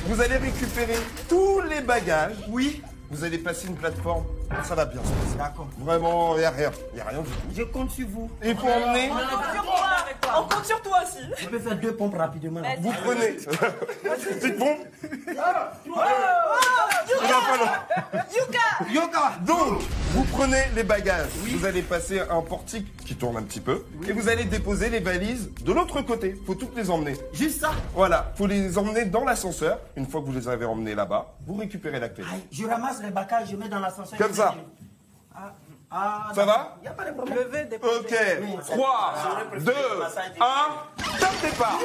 Vous allez récupérer tous les bagages. Oui. Vous allez passer une plateforme. Ça va bien se passer. D'accord. Vraiment, il n'y a rien. Il n'y a rien du tout. Je compte sur vous. Il faut emmener. On compte sur toi aussi. Je peux faire 2 pompes rapidement. Là. Vous prenez. Petite pompe. Il va falloir. Yoka. Donc, vous prenez les bagages. Vous allez passer un portique qui tourne un petit peu. Et vous allez déposer les valises de l'autre côté. Faut toutes les emmener. Juste ça. Voilà. Faut les emmener dans l'ascenseur. Une fois que vous les avez emmenés là-bas, vous récupérez la clé. Aïe, je ramasse les bagages, je mets dans l'ascenseur. Comme ça. Ça va? Il n'y a pas de problème. Lever, déposer. Ok. 3, 2, 1. Top départ.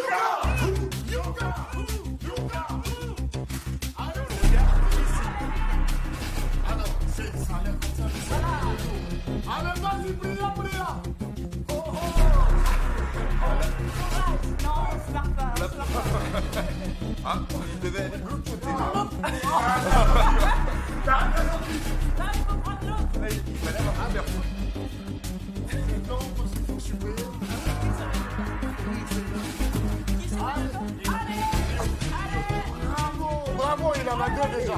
Allez, vas-y, brilla, brilla. Ah, il devait aller de l'autre côté. Il fallait avoir un verre. Non, parce qu'il faut que je suis brillé. Bravo, bravo, il en a 2 déjà.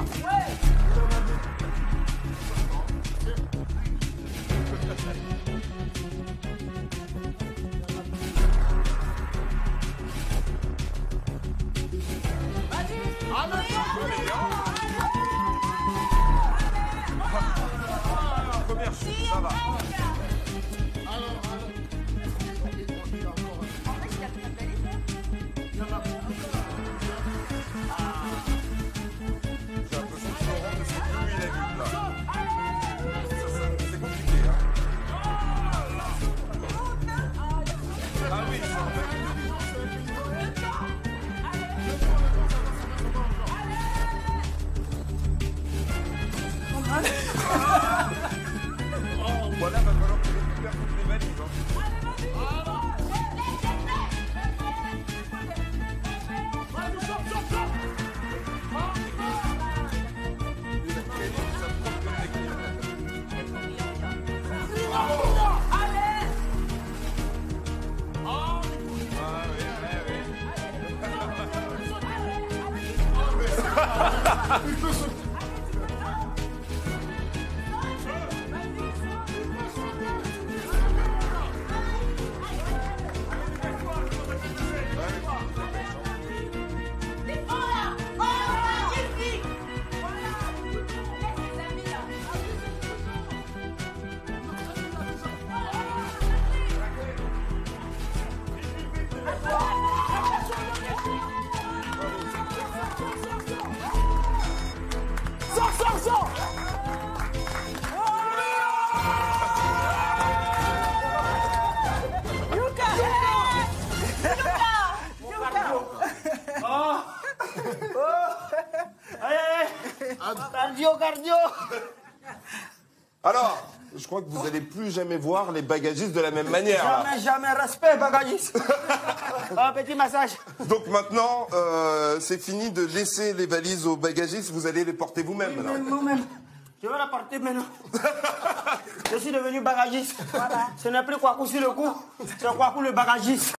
Première chose, ça va. J'ai l'impression que Laurent ne sait plus où il habite là. C'est compliqué, hein. Ah oui, c'est en fait. Voilà, va falloir que tu récupères toutes les valises. Cardio. Alors, je crois que vous n'allez plus jamais voir les bagagistes de la même manière. Là. Jamais, respect, bagagiste. Un petit massage. Donc maintenant, c'est fini de laisser les valises aux bagagistes, vous allez les porter vous-même. Moi-même. Je vais la porter maintenant. Je suis devenu bagagiste. Voilà. Ce n'est plus Kwaku sur le coup, c'est Kwaku le bagagiste.